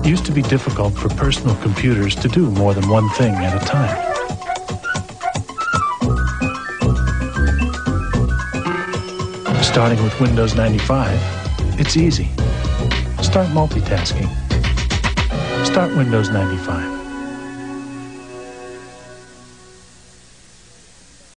used to be difficult for personal computers to do more than one thing at a time. Starting with Windows 95, it's easy. Start multitasking. Start Windows 95.